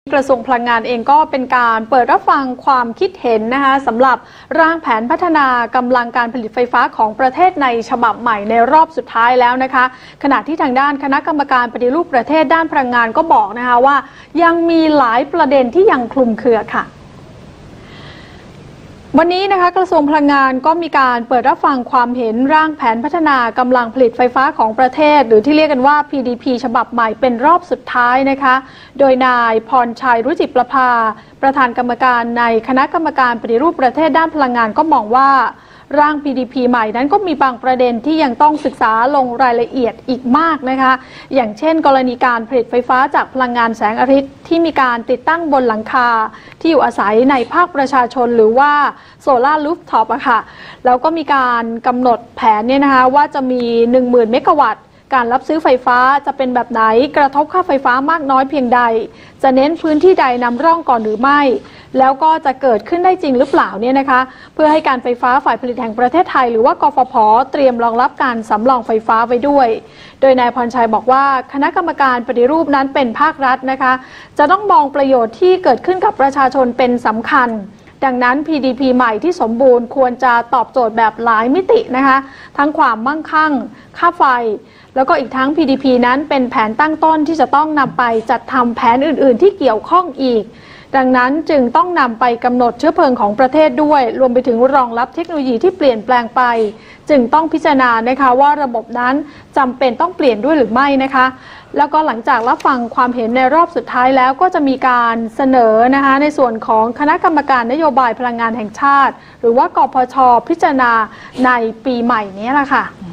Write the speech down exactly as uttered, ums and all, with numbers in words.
กระทรวงพลังงานเองก็เป็นการเปิดรับฟังความคิดเห็นนะคะสำหรับร่างแผนพัฒนากำลังการผลิตไฟฟ้าของประเทศในฉบับใหม่ในรอบสุดท้ายแล้วนะคะขณะที่ทางด้านคณะกรรมการปฏิรูปประเทศด้านพลังงานก็บอกนะคะว่ายังมีหลายประเด็นที่ยังคลุมเครือค่ะวันนี้นะคะกระทรวงพลังงานก็มีการเปิดรับฟังความเห็นร่างแผนพัฒนากำลังผลิตไฟฟ้าของประเทศหรือที่เรียกกันว่า พี ดี พี ฉบับใหม่เป็นรอบสุดท้ายนะคะโดยนายพรชัยรุจิประภาประธานกรรมการในคณะกรรมการปฏิรูปประเทศด้านพลังงานก็มองว่าร่าง พี ดี พี ใหม่นั้นก็มีบางประเด็นที่ยังต้องศึกษาลงรายละเอียดอีกมากนะคะอย่างเช่นกรณีการผลิตไฟฟ้าจากพลังงานแสงอาทิตย์ที่มีการติดตั้งบนหลังคาที่อยู่อาศัยในภาคประชาชนหรือว่าโซลาร์รูฟท็อปอะค่ะแล้วก็มีการกำหนดแผนเนี่ยนะคะว่าจะมี หนึ่งหมื่น เมกะวัตต์การรับซื้อไฟฟ้าจะเป็นแบบไหนกระทบค่าไฟฟ้ามากน้อยเพียงใดจะเน้นพื้นที่ใดนำร่องก่อนหรือไม่แล้วก็จะเกิดขึ้นได้จริงหรือเปล่าเนี่ยนะคะเพื่อให้การไฟฟ้าฝ่ายผลิตแห่งประเทศไทยหรือว่ากฟผ.เตรียมรองรับการสำรองไฟฟ้าไว้ด้วยโดยนายพรชัยบอกว่าคณะกรรมการปฏิรูปนั้นเป็นภาครัฐนะคะจะต้องมองประโยชน์ที่เกิดขึ้นกับประชาชนเป็นสำคัญดังนั้น พี ดี พี ใหม่ที่สมบูรณ์ควรจะตอบโจทย์แบบหลายมิตินะคะทั้งความมั่งคั่งค่าไฟแล้วก็อีกทั้ง พี ดี พี นั้นเป็นแผนตั้งต้นที่จะต้องนำไปจัดทำแผนอื่นๆที่เกี่ยวข้องอีกดังนั้นจึงต้องนำไปกำหนดเชื้อเพลิงของประเทศด้วยรวมไปถึงรองรับเทคโนโลยีที่เปลี่ยนแปลงไปจึงต้องพิจารณานะคะว่าระบบนั้นจำเป็นต้องเปลี่ยนด้วยหรือไม่นะคะแล้วก็หลังจากรับฟังความเห็นในรอบสุดท้ายแล้วก็จะมีการเสนอนะคะในส่วนของคณะกรรมการนโยบายพลังงานแห่งชาติหรือว่ากพช.พิจารณาในปีใหม่นี้แหละค่ะ